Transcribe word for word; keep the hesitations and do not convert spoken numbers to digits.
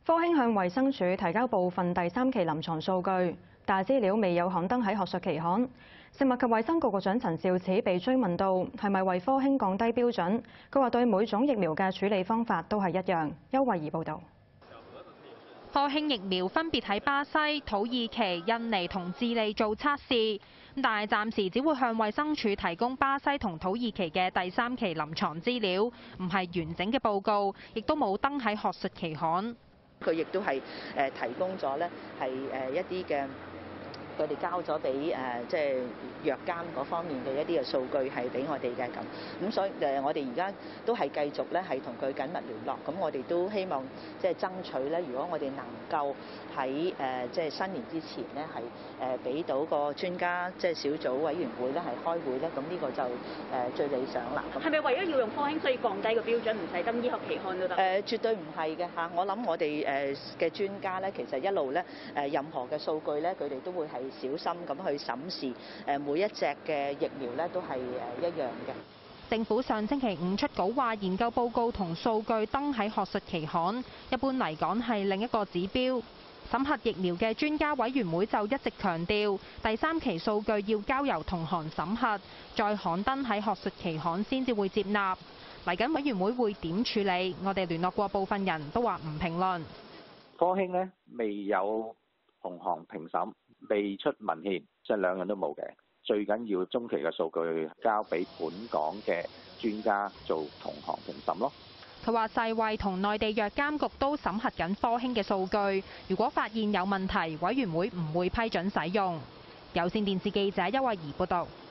科興向衛生署提交部分第三期臨床數據，但資料未有刊登喺學術期刊。食物及衛生局局長陳肇始被追問到係咪為科興降低標準，佢話對每種疫苗嘅處理方法都係一樣。邱慧儀報導。 科興疫苗分別喺巴西、土耳其、印尼同智利做測試，但係暫時只會向衛生署提供巴西同土耳其嘅第三期臨床資料，唔係完整嘅報告，亦都冇登喺學術期刊。 佢亦都係誒提供咗咧，係誒一啲嘅佢哋交咗俾誒即係藥監嗰方面嘅一啲嘅數據係俾我哋嘅咁，咁所以誒我哋而家都係繼續咧係同佢緊密聯絡，咁我哋都希望即係爭取咧，如果我哋能夠喺誒即係新年之前咧係誒俾到個專家即係小組委員會咧係開會咧，咁呢個就誒最理想啦。 係咪為咗要用科興所以降低個標準，唔使登醫學期刊都得？ 誒絕對唔係嘅嚇，我諗我哋誒嘅專家咧，其實一路咧誒任何嘅數據咧，佢哋都會係小心咁去審視誒每一隻嘅疫苗咧，都係誒一樣嘅。 政府上星期五出稿話，研究報告同數據登喺學術期刊，一般嚟講係另一個指標。審核疫苗嘅專家委員會就一直強調，第三期數據要交由同行審核，再刊登喺學術期刊先至會接納。嚟緊委員會會點處理？我哋聯絡過部分人都話唔評論。 科興呢未有同行評審，未出文獻，即係兩樣都冇嘅。最緊要中期嘅數據交俾本港嘅專家做同行評審咯。 佢話世衛同內地藥監局都審核緊科興嘅數據，如果發現有問題，委員會唔會批准使用。有線電視記者邱慧儀報道。